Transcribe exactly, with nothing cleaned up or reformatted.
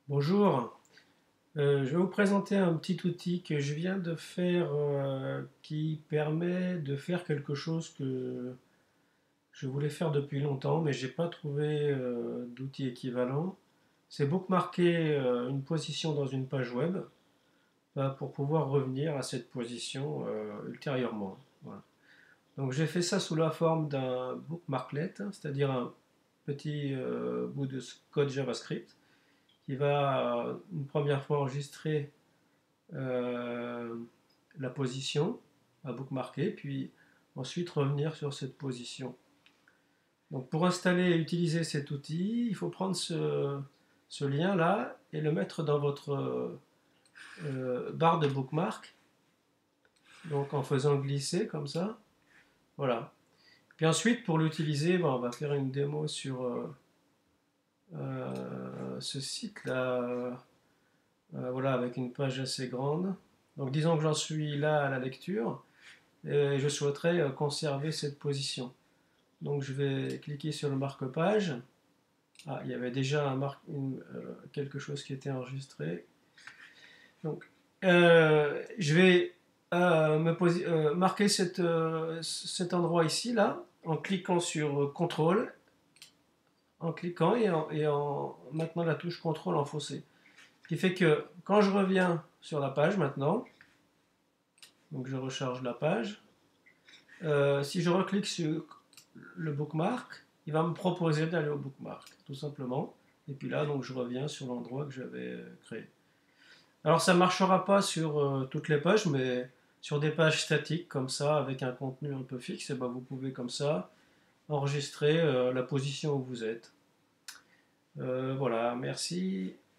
Bonjour, Euh, je vais vous présenter un petit outil que je viens de faire euh, qui permet de faire quelque chose que je voulais faire depuis longtemps mais j'ai pas trouvé euh, d'outil équivalent. C'est bookmarker euh, une position dans une page web euh, pour pouvoir revenir à cette position euh, ultérieurement. Voilà. Donc j'ai fait ça sous la forme d'un bookmarklet, hein, c'est-à-dire un petit euh, bout de code JavaScript qui va euh, une première fois enregistrer euh, la position à bookmarker, puis ensuite revenir sur cette position. Donc pour installer et utiliser cet outil, il faut prendre ce, ce lien-là et le mettre dans votre euh, barre de bookmark, donc en faisant glisser comme ça. Voilà. Puis ensuite, pour l'utiliser, ben, on va faire une démo sur euh, euh, ce site-là, euh, voilà, avec une page assez grande. Donc disons que j'en suis là à la lecture. Et je souhaiterais euh, conserver cette position. Donc je vais cliquer sur le marque-page. Ah, il y avait déjà un marque, une, euh, quelque chose qui était enregistré. Donc euh, je vais euh, me posi- euh, marquer cette, euh, cet endroit ici, là, en cliquant sur contrôle, en cliquant et en, et en maintenant la touche contrôle enfoncée. Ce qui fait que quand je reviens sur la page maintenant, donc je recharge la page, euh, si je reclique sur le bookmark, il va me proposer d'aller au bookmark, tout simplement. Et puis là, donc, je reviens sur l'endroit que j'avais créé. Alors, ça ne marchera pas sur euh, toutes les pages, mais sur des pages statiques comme ça, avec un contenu un peu fixe, et ben, vous pouvez comme ça enregistrer euh, la position où vous êtes. Euh, voilà, merci.